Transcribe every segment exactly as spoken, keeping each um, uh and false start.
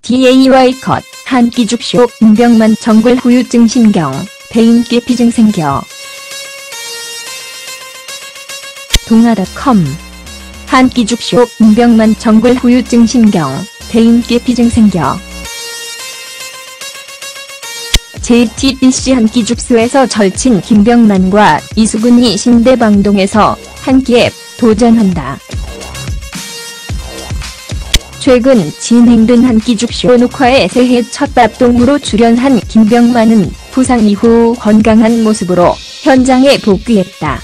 디에이와이 컷, 한 끼 죽쇼, 김병만 정글 후유증 심경, 배인기 피증 생겨. 동아닷컴. 한 끼 죽쇼, 김병만 정글 후유증 심경, 배인기 피증 생겨. 제이티비씨 한 끼 죽쇼에서 절친 김병만과 이수근이 신대방동에서 한 끼에 도전한다. 최근 진행된 한 끼 죽쇼 녹화에 새해 첫 밥동무로 출연한 김병만은 부상 이후 건강한 모습으로 현장에 복귀했다.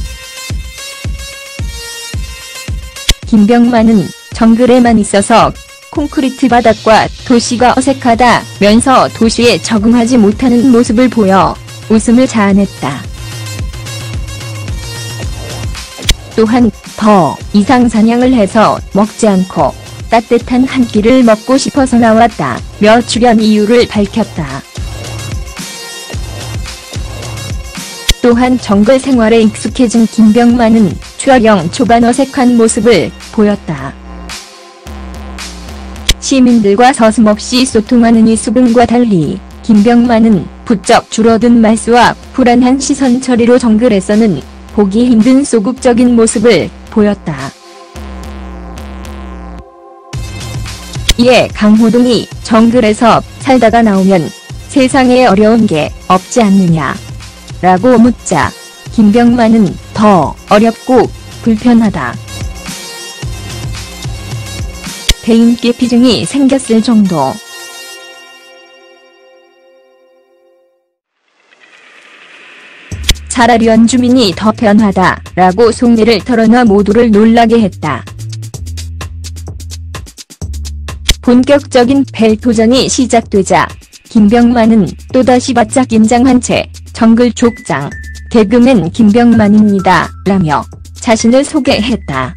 김병만은 정글에만 있어서 콘크리트 바닥과 도시가 어색하다면서 도시에 적응하지 못하는 모습을 보여 웃음을 자아냈다. 또한 더 이상 사냥을 해서 먹지 않고 따뜻한 한 끼를 먹고 싶어서 나왔다며 출연 이유를 밝혔다. 또한 정글 생활에 익숙해진 김병만은 촬영 초반 어색한 모습을 보였다. 시민들과 서슴없이 소통하는 이수근과 달리 김병만은 부쩍 줄어든 말수와 불안한 시선 처리로 정글에서는 보기 힘든 소극적인 모습을 보였다. 이에 강호동이 정글에서 살다가 나오면 세상에 어려운 게 없지 않느냐 라고 묻자 김병만은 더 어렵고 불편하다. 배인기 피증이 생겼을 정도. 차라리 원주민이 더 편하다 라고 속내를 털어놔 모두를 놀라게 했다. 본격적인 벨토전이 시작되자 김병만은 또다시 바짝 긴장한 채 정글 족장, 개그맨 김병만입니다 라며 자신을 소개했다.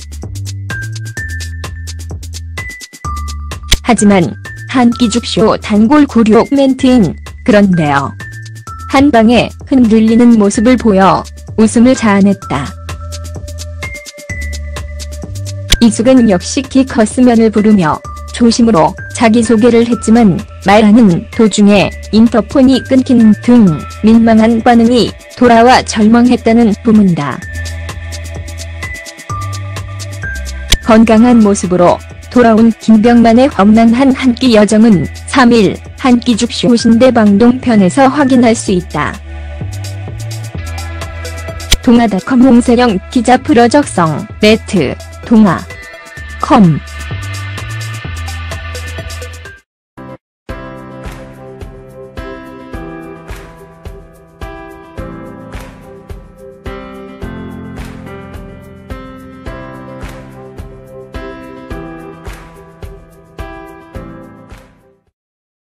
하지만 한 끼 죽쇼 단골 굴욕 멘트인 그런데요. 한 방에 흔들리는 모습을 보여 웃음을 자아냈다. 이수근 역시 키 컸으면을 부르며 조심으로 자기소개를 했지만 말하는 도중에 인터폰이 끊기는 등 민망한 반응이 돌아와 절망했다는 부문이다. 건강한 모습으로 돌아온 김병만의 험난한 한 끼 여정은 삼 일 한 끼 죽쇼 신대방동 편에서 확인할 수 있다. 동아닷컴 홍세영 기자 프로 적성, 매트, 동아 닷컴